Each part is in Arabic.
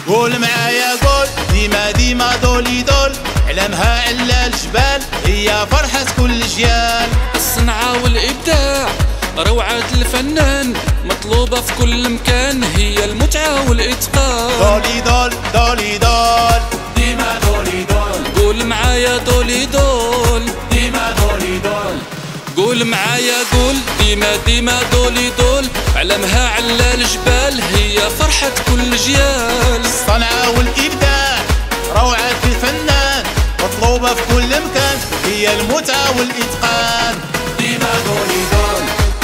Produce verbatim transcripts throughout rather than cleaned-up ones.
قول معايا قول ديما ديما دولي دول، علمها على الجبال هي فرحة كل جيال. الصنعة والإبداع روعة الفنان مطلوبة في كل مكان، هي المتعة والإتقان. دولي دول دولي دول ديما دولي دول، قول معايا دولي دول ديما دولي دول. قول معايا قول ديما ديما دولي دول، علمها على الجبال هي فرحة كل جيال. الصنعة والإبداع روعة الفنان مطلوبة في كل مكان، هي المتعة والإتقان. ديما دولي دول،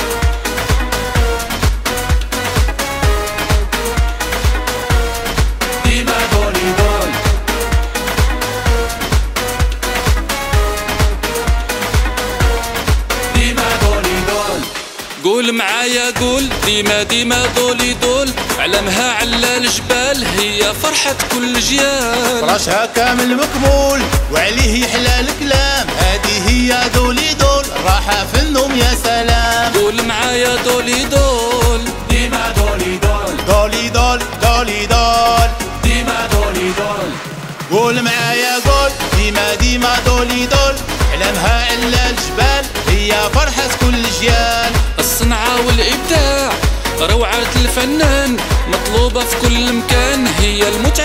ديما دولي دول. ديما دولي دول، قول معايا قول ديما ديما دولي دول، علمها على الجبال هي فرحة كل جيال. فراشها كامل مكمول وعليه يحلى الكلام، هذه هي دولي دول راحة في النوم يا سلام. قول معايا دولي دول ديما دولي دول، دولي دول دولي دول ديما دولي دول. قول معايا قول ديما ديما دولي دول، علمها على الجبال هي فرحة كل جيال. الصنعة والإبداع روعة الفنان مطلوبة في كل مكان، هي المتعة